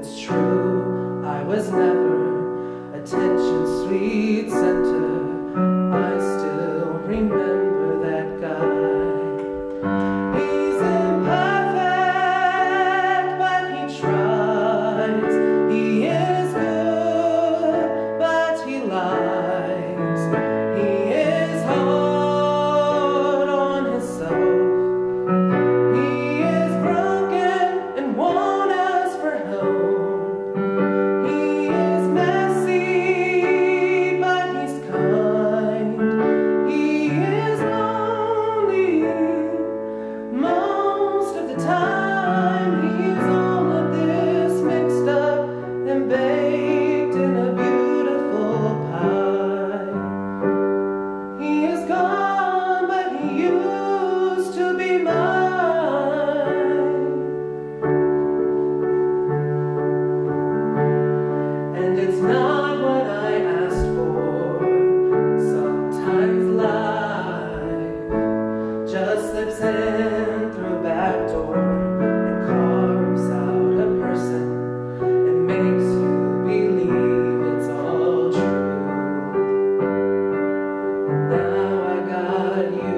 it's true, I was never attention's sweet center. I still remember that guy. He's imperfect, but he tries. He is good, but he lies. He is hard on himself. He is broken and won't ask for help. He is messy, but he's kind. He is lonely most of the time. He's all of this mixed up and baked in a beautiful pie. He is gone, but he used to be mine. And it's not what I asked for. Sometimes life just slips in through a back door and carves out a person and makes you believe it's all true. Now I got you,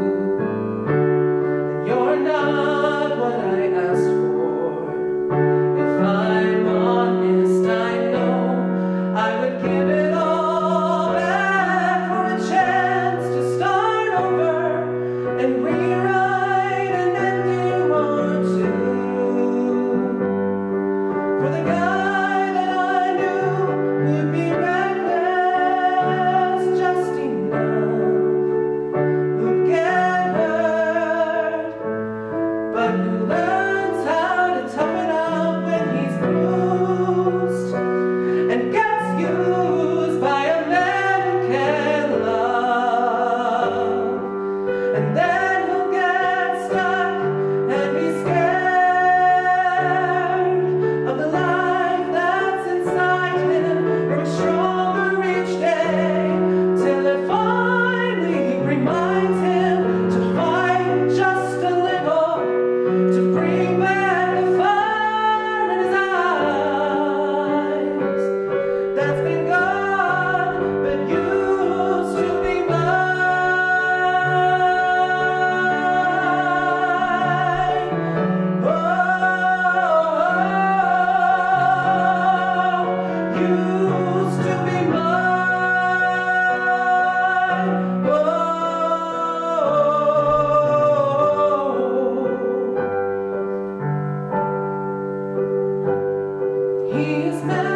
and you're not what I asked for. If I'm honest, I know I would give it all back for a chance to start over and rewrite an ending or two. For the guy that I knew would be reckless just enough, who'd get hurt, but who learns how to toughen up when he's bruised and gets used by a man who can love. And then he'll get stuck and be scared of the life that's inside him, growing stronger each day, till it finally reminds him to fight just a little, to bring back the fire in his eyes that's been gone but used to be mine. Oh, used to be mine. He is mad.